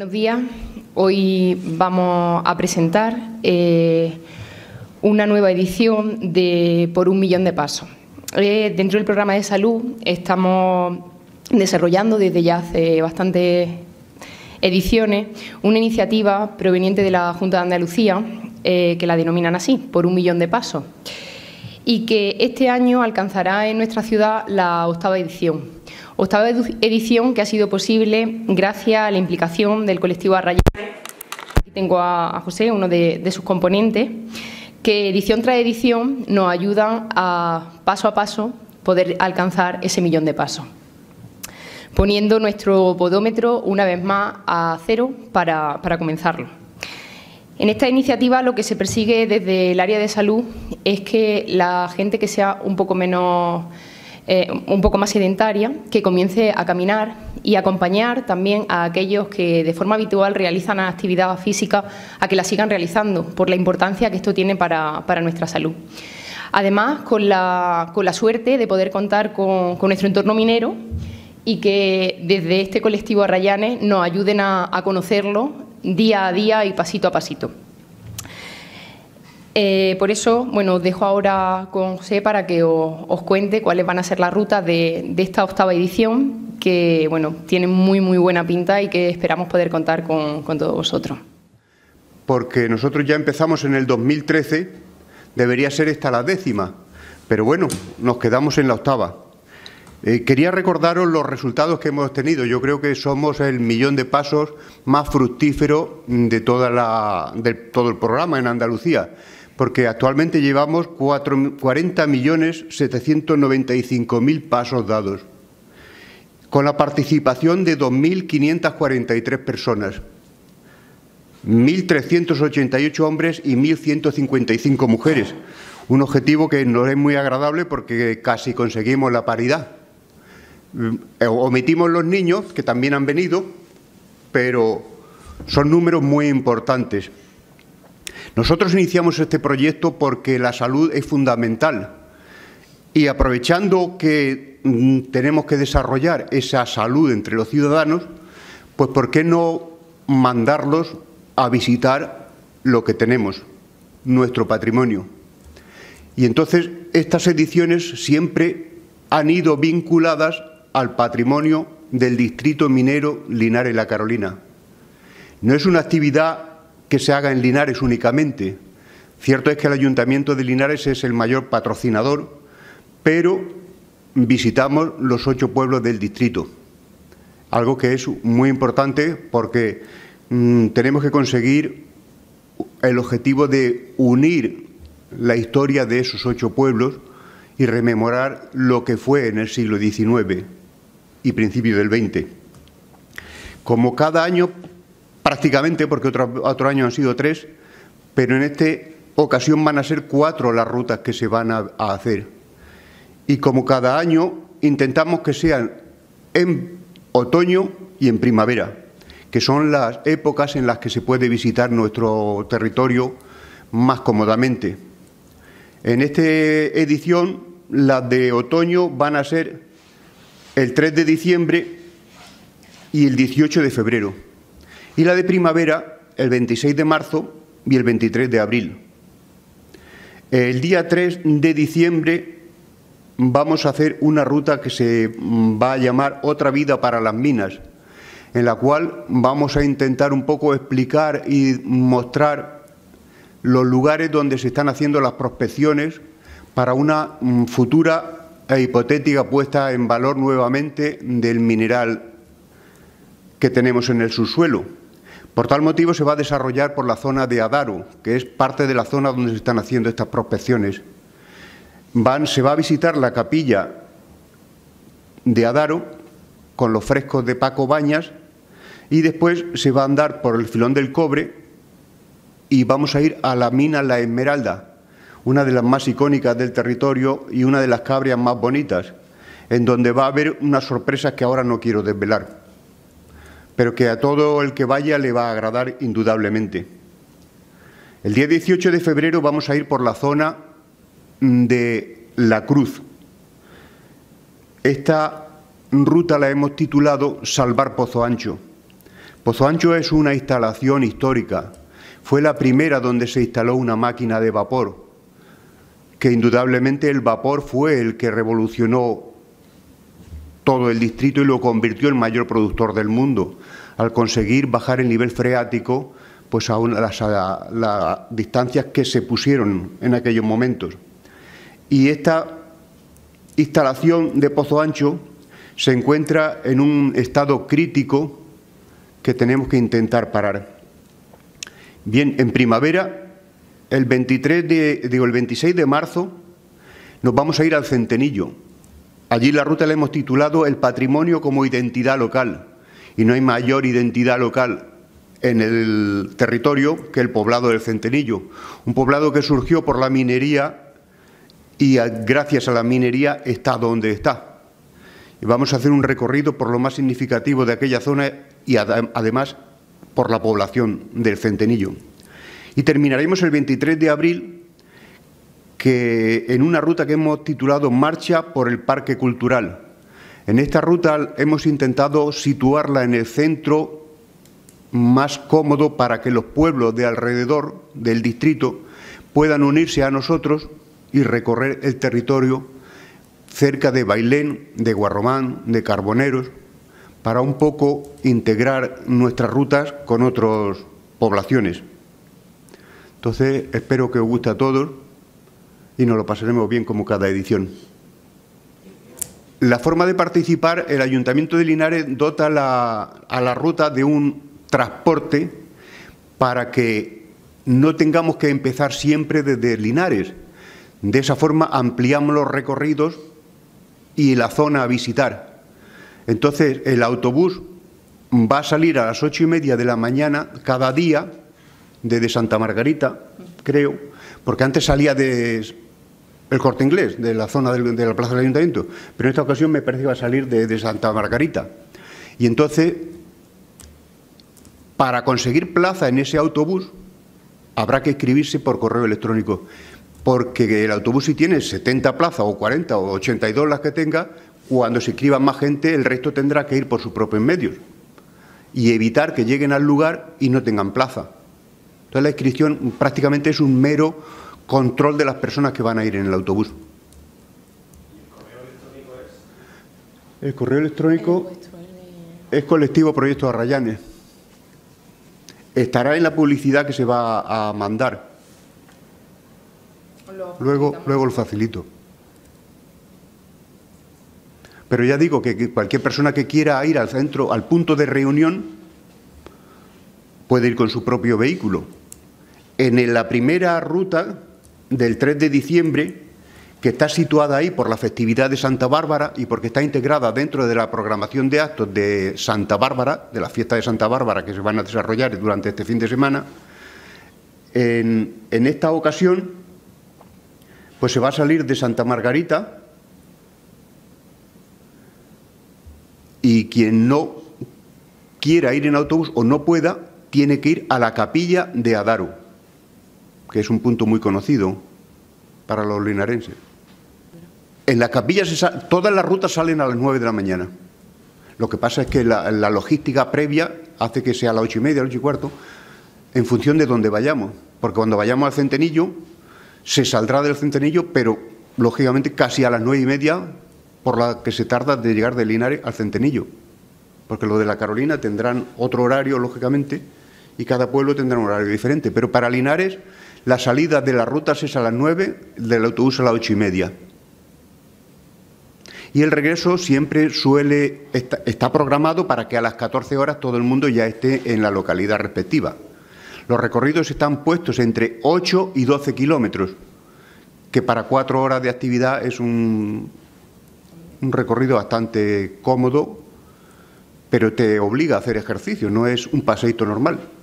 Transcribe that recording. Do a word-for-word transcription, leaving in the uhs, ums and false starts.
Buenos días. Hoy vamos a presentar eh, una nueva edición de Por un millón de pasos. Eh, dentro del programa de salud estamos desarrollando desde ya hace bastantes ediciones una iniciativa proveniente de la Junta de Andalucía eh, que la denominan así, Por un millón de pasos, y que este año alcanzará en nuestra ciudad la octava edición. Octava edición que ha sido posible gracias a la implicación del colectivo Arrayanes. Aquí tengo a, a José, uno de, de sus componentes, que edición tras edición nos ayudan a, paso a paso, poder alcanzar ese millón de pasos, poniendo nuestro podómetro una vez más a cero para, para comenzarlo. En esta iniciativa lo que se persigue desde el área de salud es que la gente que sea un poco menos... Eh, un poco más sedentaria, que comience a caminar y acompañar también a aquellos que de forma habitual realizan actividad física a que la sigan realizando, por la importancia que esto tiene para, para nuestra salud. Además, con la, con la suerte de poder contar con, con nuestro entorno minero y que desde este colectivo Arrayanes nos ayuden a, a conocerlo día a día y pasito a pasito. Eh, por eso, bueno, os dejo ahora con José para que os, os cuente cuáles van a ser las rutas de, de esta octava edición, que, bueno, tienen muy, muy buena pinta y que esperamos poder contar con, con todos vosotros. Porque nosotros ya empezamos en el dos mil trece, debería ser esta la décima, pero bueno, nos quedamos en la octava. Eh, quería recordaros los resultados que hemos tenido. Yo creo que somos el millón de pasos más fructífero de, toda la, de todo el programa en Andalucía, porque actualmente llevamos cuarenta millones setecientos noventa y cinco mil pasos dados, con la participación de dos mil quinientas cuarenta y tres personas, mil trescientos ochenta y ocho hombres y mil ciento cincuenta y cinco mujeres. Un objetivo que nos es muy agradable porque casi conseguimos la paridad. Omitimos los niños, que también han venido, pero son números muy importantes. Nosotros iniciamos este proyecto porque la salud es fundamental y aprovechando que mm, tenemos que desarrollar esa salud entre los ciudadanos, pues ¿por qué no mandarlos a visitar lo que tenemos, nuestro patrimonio? Y entonces estas ediciones siempre han ido vinculadas al patrimonio del distrito minero Linares-La Carolina. No es una actividad que se haga en Linares únicamente. Cierto es que el Ayuntamiento de Linares es el mayor patrocinador, pero visitamos los ocho pueblos del distrito, algo que es muy importante porque mmm, tenemos que conseguir el objetivo de unir la historia de esos ocho pueblos y rememorar lo que fue en el siglo diecinueve y principio del veinte. Como cada año, prácticamente, porque otro, otro año han sido tres, pero en esta ocasión van a ser cuatro las rutas que se van a, a hacer. Y como cada año, intentamos que sean en otoño y en primavera, que son las épocas en las que se puede visitar nuestro territorio más cómodamente. En esta edición, las de otoño van a ser el tres de diciembre y el dieciocho de febrero. Y la de primavera, el veintiséis de marzo y el veintitrés de abril. El día tres de diciembre vamos a hacer una ruta que se va a llamar Otra vida para las minas, en la cual vamos a intentar un poco explicar y mostrar los lugares donde se están haciendo las prospecciones para una futura e hipotética puesta en valor nuevamente del mineral que tenemos en el subsuelo. Por tal motivo se va a desarrollar por la zona de Adaro, que es parte de la zona donde se están haciendo estas prospecciones. Van, se va a visitar la capilla de Adaro con los frescos de Paco Bañas y después se va a andar por el Filón del Cobre y vamos a ir a la mina La Esmeralda, una de las más icónicas del territorio y una de las cabrias más bonitas, en donde va a haber unas sorpresas que ahora no quiero desvelar, pero que a todo el que vaya le va a agradar indudablemente. El día dieciocho de febrero vamos a ir por la zona de La Cruz. Esta ruta la hemos titulado Salvar Pozo Ancho, Pozo Ancho es una instalación histórica. Fue la primera donde se instaló una máquina de vapor, que indudablemente el vapor fue el que revolucionó todo el distrito y lo convirtió en mayor productor del mundo, al conseguir bajar el nivel freático pues a, una, las, a las distancias que se pusieron en aquellos momentos. Y esta instalación de Pozo Ancho se encuentra en un estado crítico que tenemos que intentar parar. Bien, en primavera, el veintitrés de, digo, el veintiséis de marzo, nos vamos a ir al Centenillo. Allí la ruta la hemos titulado El patrimonio como identidad local, y no hay mayor identidad local en el territorio que el poblado del Centenillo, un poblado que surgió por la minería y a, gracias a la minería está donde está. Y vamos a hacer un recorrido por lo más significativo de aquella zona y ad, además por la población del Centenillo. Y terminaremos el veintitrés de abril que en una ruta que hemos titulado Marcha por el Parque Cultural. En esta ruta hemos intentado situarla en el centro más cómodo para que los pueblos de alrededor del distrito puedan unirse a nosotros y recorrer el territorio cerca de Bailén, de Guarromán, de Carboneros, para un poco integrar nuestras rutas con otras poblaciones. Entonces, espero que os guste a todos y nos lo pasaremos bien como cada edición. La forma de participar, el Ayuntamiento de Linares dota la, a la ruta de un transporte para que no tengamos que empezar siempre desde Linares. De esa forma ampliamos los recorridos y la zona a visitar. Entonces, el autobús va a salir a las ocho y media de la mañana cada día desde Santa Margarita, creo, porque antes salía de el Corte Inglés, de la zona de, de la plaza del Ayuntamiento, pero en esta ocasión me parece que va a salir de, de Santa Margarita. Y entonces, para conseguir plaza en ese autobús, habrá que inscribirse por correo electrónico, porque el autobús, si tiene setenta plazas o cuarenta o ochenta y dos las que tenga, cuando se inscriban más gente, el resto tendrá que ir por sus propios medios y evitar que lleguen al lugar y no tengan plaza. Entonces, la inscripción prácticamente es un mero control de las personas que van a ir en el autobús. ¿El correo electrónico? El correo electrónico es Colectivo Proyecto Arrayanes. Estará en la publicidad que se va a mandar. Luego, luego lo facilito. Pero ya digo que, que cualquier persona que quiera ir al centro, al punto de reunión, puede ir con su propio vehículo. En la primera ruta del tres de diciembre, que está situada ahí por la festividad de Santa Bárbara y porque está integrada dentro de la programación de actos de Santa Bárbara, de la fiesta de Santa Bárbara que se van a desarrollar durante este fin de semana, en, en esta ocasión pues se va a salir de Santa Margarita y quien no quiera ir en autobús o no pueda, tiene que ir a la capilla de Adaro, que es un punto muy conocido para los linarenses. En la capilla se sal, todas las rutas salen a las nueve de la mañana. Lo que pasa es que la, la logística previa hace que sea a las ocho y media, a las ocho y cuarto, en función de dónde vayamos. Porque cuando vayamos al Centenillo, se saldrá del Centenillo, pero lógicamente casi a las nueve y media, por la que se tarda de llegar de Linares al Centenillo. Porque los de la Carolina tendrán otro horario, lógicamente, y cada pueblo tendrá un horario diferente. Pero para Linares, la salida de las rutas es a las nueve, del autobús a las ocho y media. Y el regreso siempre suele está, está programado para que a las catorce horas todo el mundo ya esté en la localidad respectiva. Los recorridos están puestos entre ocho y doce kilómetros, que para cuatro horas de actividad es un, un recorrido bastante cómodo, pero te obliga a hacer ejercicio, no es un paseíto normal.